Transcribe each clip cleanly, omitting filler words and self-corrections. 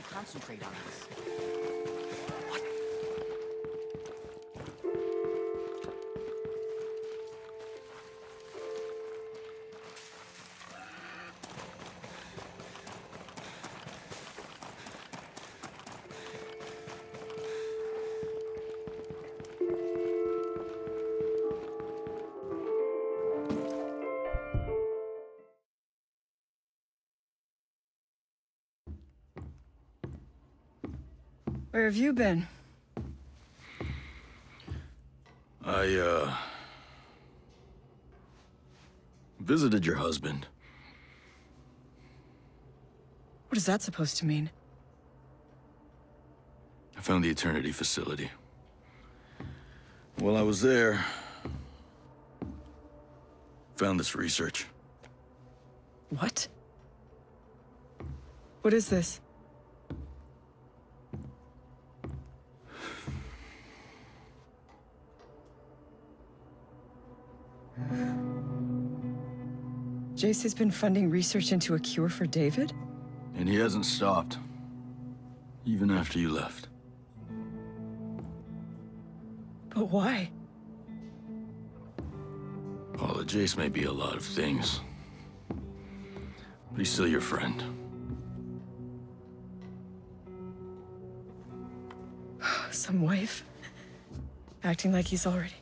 to concentrate on this. Where have you been? I, visited your husband. What is that supposed to mean? I found the Eternity facility. While I was there, found this research. What? What is this? Jace has been funding research into a cure for David? And he hasn't stopped. Even after you left. But why? Paula, Jace may be a lot of things. But he's still your friend. Some wife? Acting like he's already...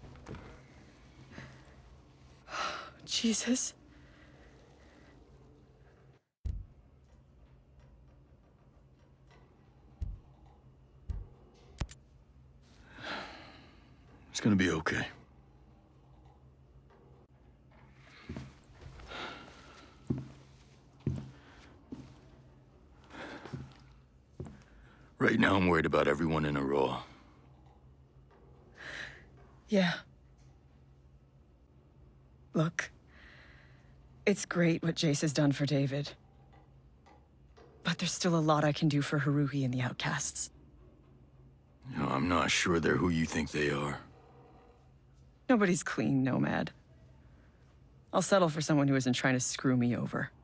Jesus. It's gonna be okay. Right now, I'm worried about everyone in Aurora. Yeah. Look, it's great what Jace has done for David. But there's still a lot I can do for Haruhi and the Outcasts. You know, I'm not sure they're who you think they are. Nobody's clean, Nomad. I'll settle for someone who isn't trying to screw me over.